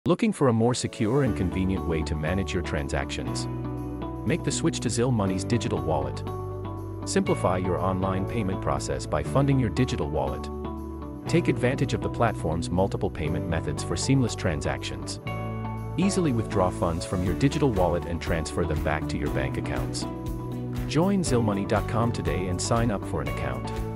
Looking for a more secure and convenient way to manage your transactions? Make the switch to Zelle Money's digital wallet. Simplify your online payment process by funding your digital wallet. Take advantage of the platform's multiple payment methods for seamless transactions. Easily withdraw funds from your digital wallet and transfer them back to your bank accounts. Join ZelleMoney.com today and sign up for an account.